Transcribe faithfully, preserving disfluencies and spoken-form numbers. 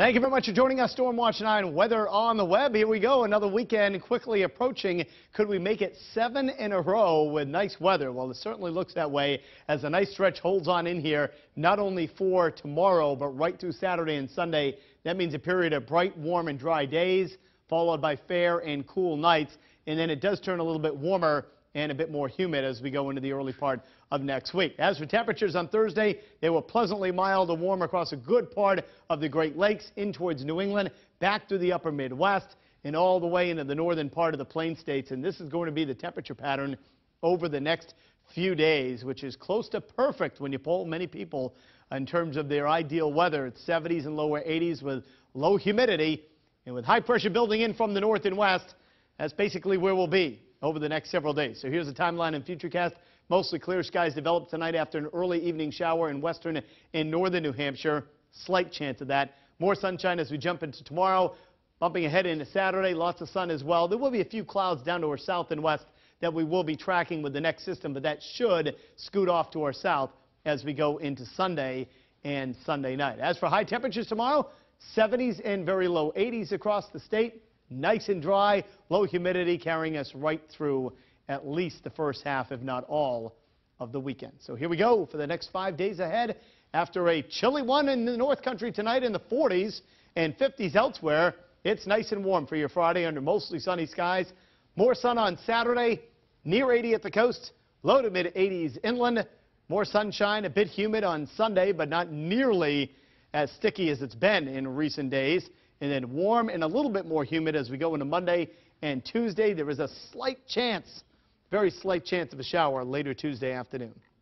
Thank you very much for joining us. Storm Watch nine Weather on the Web. Here we go. Another weekend quickly approaching. Could we make it seven in a row with nice weather? Well, it certainly looks that way as a nice stretch holds on in here, not only for tomorrow, but right through Saturday and Sunday. That means a period of bright, warm, and dry days, followed by fair and cool nights. And then it does turn a little bit warmer and a bit more humid as we go into the early part of next week. As for temperatures on Thursday, they were pleasantly mild and warm across a good part of the Great Lakes in towards New England, back through the upper Midwest, and all the way into the northern part of the Plain States. And this is going to be the temperature pattern over the next few days, which is close to perfect when you poll many people in terms of their ideal weather. It's seventies and lower eighties with low humidity, and with high pressure building in from the north and west, that's basically where we'll be over the next several days. So here's the timeline and Futurecast. Mostly clear skies develop tonight after an early evening shower in western and northern New Hampshire. Slight chance of that. More sunshine as we jump into tomorrow. Bumping ahead into Saturday, lots of sun as well. There will be a few clouds down to our south and west that we will be tracking with the next system, but that should scoot off to our south as we go into Sunday and Sunday night. As for high temperatures tomorrow, seventies and very low eighties across the state. Nice and dry, low humidity carrying us right through at least the first half, if not all, of the weekend. So here we go for the next five days ahead. After a chilly one in the North Country tonight in the forties and fifties elsewhere, it's nice and warm for your Friday under mostly sunny skies. More sun on Saturday, near eighty at the coast, low to mid eighties inland. More sunshine, a bit humid on Sunday, but not nearly as sticky as it's been in recent days. And then warm and a little bit more humid as we go into Monday and Tuesday. There is a slight chance, very slight chance of a shower later Tuesday afternoon.